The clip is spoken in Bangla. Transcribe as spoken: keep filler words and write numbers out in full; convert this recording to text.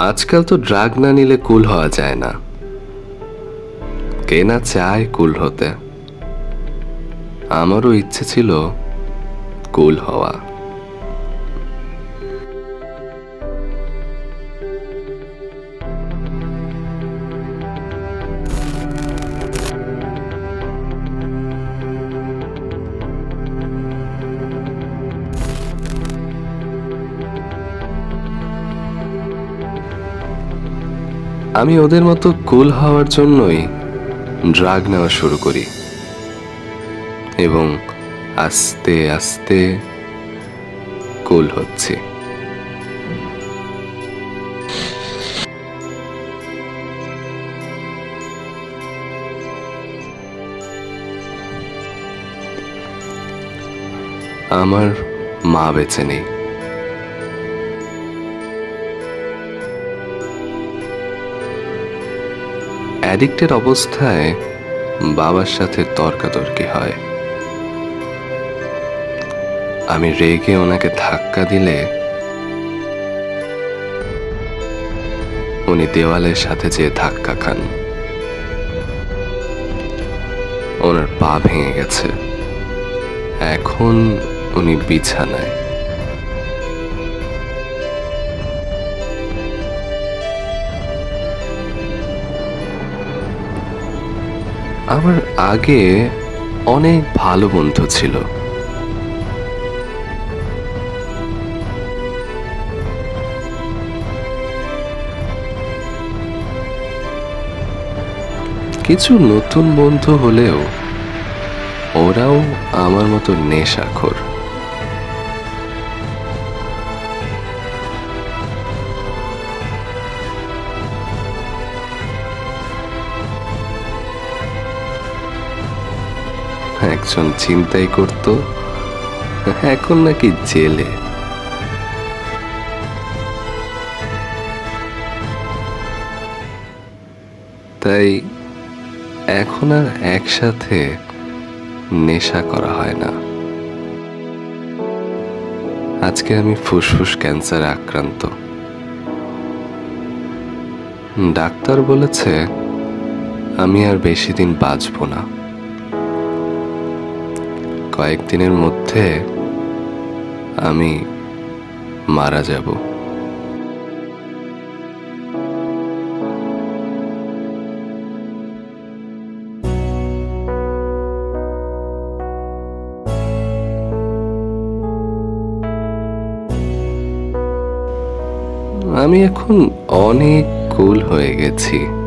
আজকাল তো ড্রাগ না নিলে কুল হওয়া যায় না। কে না চায় কুল হতে। আমারও ইচ্ছে ছিল কুল হওয়া। আমি ওদের মতো কুল হওয়ার জন্যই ড্রাগ নেওয়া শুরু করি এবং আস্তে আস্তে কুল হচ্ছি। আমার মা বেঁচে নেই। অ্যাডিক্টের অবস্থায় বাবার সাথে তর্কাতর্কি হয়। আমি রেগে ওনাকে ধাক্কা দিলে উনি দেওয়ালের সাথে যেয়ে ধাক্কা খান। ওনার পা ভেঙে গেছে, এখন উনি বিছানায়। আমার আগে অনেক ভালো বন্ধু ছিল। কিছু নতুন বন্ধু হলেও ওরাও আমার মতো নেশাখোর। একজন চিন্তাই করত, এখন নাকি জেলে। তাই এখন আর একসাথে নেশা করা হয় না। আজকে আমি ফুসফুস ক্যান্সারে আক্রান্ত। ডাক্তার বলেছে আমি আর বেশি দিন বাঁচব না। কয়েকদিনের মধ্যে আমি মারা যাব। আমি এখন অনেক কুল হয়ে গেছি।